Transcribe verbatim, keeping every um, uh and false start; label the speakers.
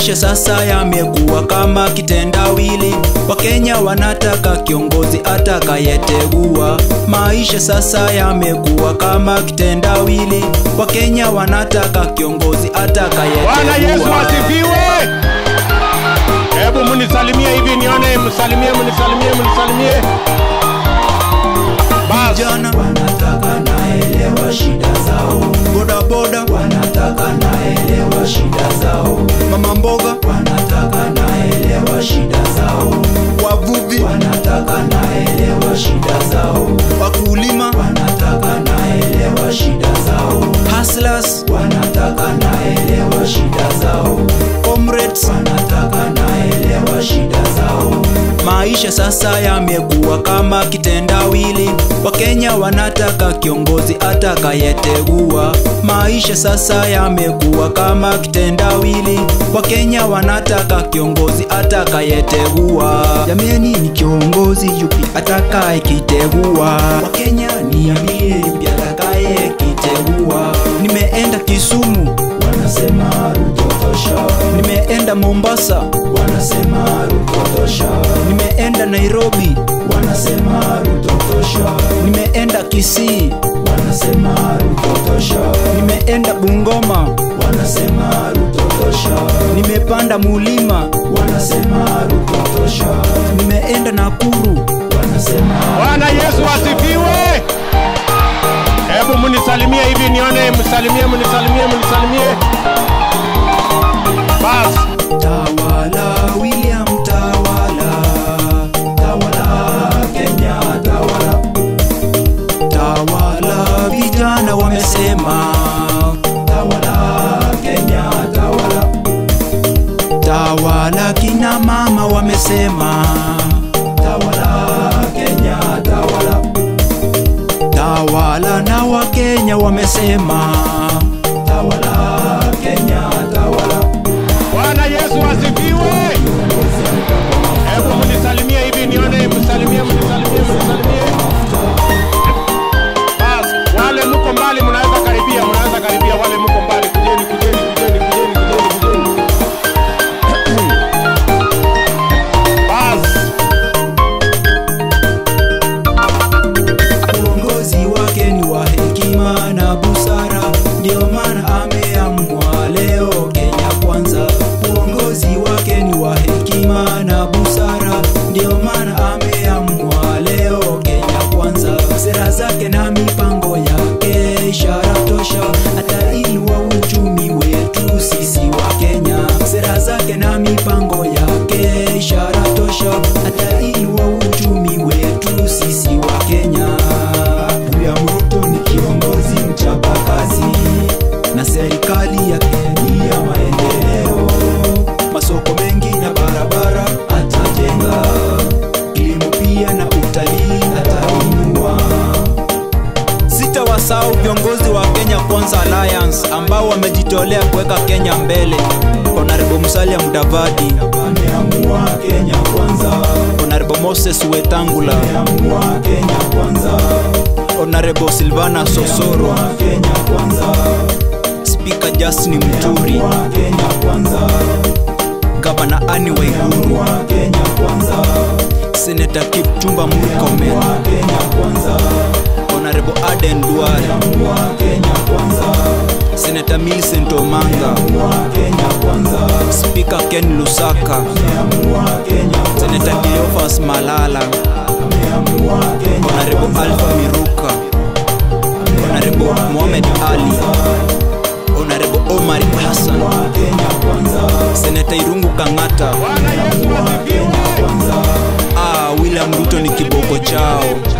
Speaker 1: Maisha sasa yamekuwa kama kitendawili, Wakenya wanataka kiongozi atakayetegua. Maisha sasa yamekuwa kama kitendawili, Wakenya wanataka kiongozi atakayetegua.
Speaker 2: Bwana Yesu asifiwe. Hebu munisalimie hivi nione, msalimie, munisalimie, munisalimie.
Speaker 1: Vijana wanataka naelewa shida zao, boda boda wanataka naelewa shida zao, mama mboga wanataka naelewa shida zao, wavuvi wanataka naelewa shida zao, wakulima wanataka naelewa shida zao, hustlers wanataka naelewa shida zao, comrades wanataka naelewa shida zao. Maisha sasa yamekuwa kama kitendawili, Wakenya wanataka kiongozi atakayetegua. Maisha sasa yamekuwa kama kitendawili, Wakenya wanataka kiongozi atakayetegua. Jameni, ni kiongozi yupi atakayekitegua? Wakenya niambie, yupi atakayekitegua? Nimeenda Kisumu, wanasema Ruto tosha. Nimeenda Mombasa, wanasema Ruto tosha. Nimeenda Nairobi, wanasema Ruto tosha. Nimeenda Kisii, wanasema Ruto tosha. Nimeenda Bungoma, wanasema Ruto tosha. Nimepanda mulima, wanasema Ruto tosha. Nimeenda Nakuru, wanasema.
Speaker 2: Bwana Yesu asifiwe. Hebu munisalimie hivi nione, msalimie, munisalimie, munisalimie. Bas.
Speaker 1: Tawala William tawala, tawala Kenya tawala, tawala vijana wamesema, tawala Kenya tawala, tawala kina mama wamesema, tawala Kenya tawala, tawala na Wakenya wamesema, tawala Kenya tawala.
Speaker 2: Bwana Yesu asifiwe. Hebu munisalimie hivi nione, msalimie, mnisalimie, mnisalimie. Bas, wale mko mbali mnaweza karibia, mnaweza karibia, wale mko mbali kujeni, kujeni, kujeni, kujeni, kujeni, kujeni. Bas.
Speaker 1: Uongozi wake ni wa hekima na busara, ndio maana ameamua leo Kenya kwanza. Uongozi wake ni wa hekima na busara, ndio maana ameamua leo Kenya kwanza. Sera zake na mipango yake ishara tosha, atainua uchumi wetu sisi wa Kenya. Sera zake na mipango yake ishara tosha, atainua uchumi wetu sisi wa Kenya. William Ruto ni kiongozi mchapakazi, na serikali yake ni ya maendeleo. Masoko mengi na barabara atajenga, kilimo pia na utalii atainua. Sitawasahau viongozi wa Kenya Kwanza Alliance ambao wamejitolea kuweka Kenya mbele. Honorable Musalia Mudavadi ameamua Kenya kwanza. Honorable Moses Wetangula ameamua Kenya kwanza. Honorable Silvana Sosoro Kenya kwanza. Speaker Justin Muturi Kenya kwanza. Governor Anne Waiguru Kenya kwanza. Senator Kipchumba Murkomen Kenya kwanza. Honorable Aden Duale Kenya kwanza. Senator Millicent Omanga Kenya kwanza. Speaker Ken Lusaka Kenya. Senator Cleophas Malala Kenya. Honorable Alpha Miruka, Honorable Mohamed Ali, Honorable Omar Hassan Kenya kwanza. Senator Irungu Kangata.
Speaker 2: Bwana Yesu asifiwe.
Speaker 1: Ah, William Ruto ni kiboko chao.